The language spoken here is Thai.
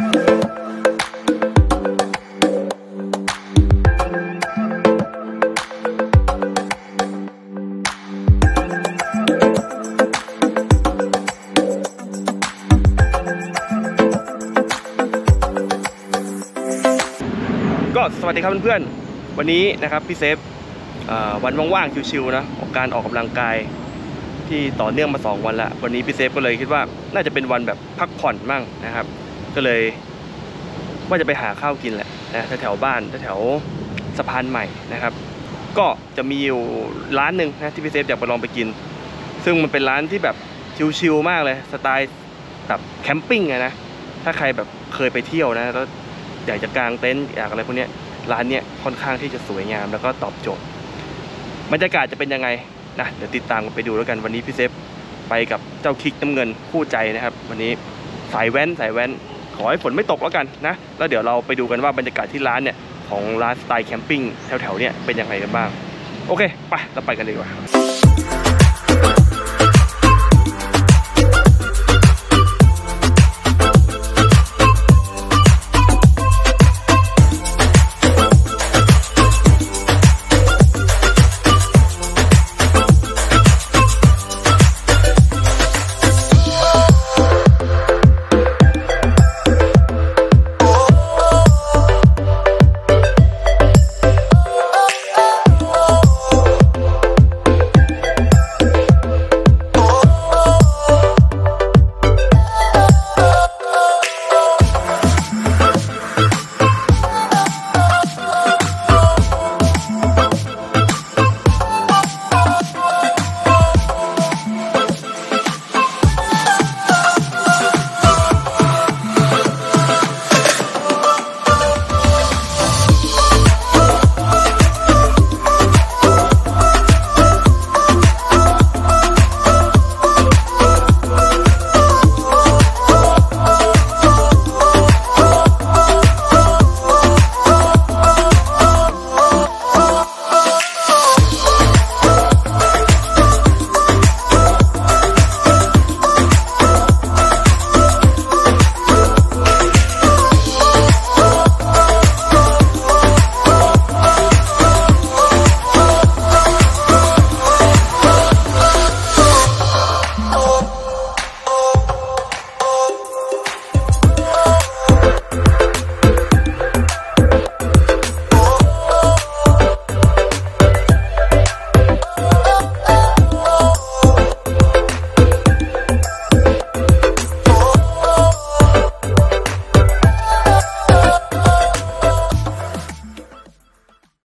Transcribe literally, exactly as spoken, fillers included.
ก็สวัสดีครับเพื่อนๆวันนี้นะครับพี่เซฟวันว่างๆชิวๆนะของการออกกำลังกายที่ต่อเนื่องมาสองวันละวันนี้พี่เซฟก็เลยคิดว่าน่าจะเป็นวันแบบพักผ่อนมั่งนะครับก็เลยว่าจะไปหาข้าวกินแหละนะแถวๆบ้านแถวสะพานใหม่นะครับก็จะมีอยู่ร้านหนึ่งนะที่พี่เซฟอยากไปลองไปกินซึ่งมันเป็นร้านที่แบบชิวๆมากเลยสไตล์แบบแคมปิ้งนะ ถ้าใครแบบเคยไปเที่ยวนะแล้วอยากจะกางเต็นท์อยากอะไรพวกนี้ร้านเนี้ยค่อนข้างที่จะสวยงามแล้วก็ตอบโจทย์บรรยากาศจะเป็นยังไงนะเดี๋ยวติดตามกันไปดูแล้วกันวันนี้พี่เซฟไปกับเจ้าคิกน้ำเงินคู่ใจนะครับวันนี้สายแว้นสายแว้นขอให้ฝนไม่ตกแล้วกันนะแล้วเดี๋ยวเราไปดูกันว่าบรรยากาศที่ร้านเนี่ยของร้านสไตล์แคมปิ้งแถวๆเนี่ยเป็นยังไงกันบ้างโอเคไปเราไปกันดีกว่า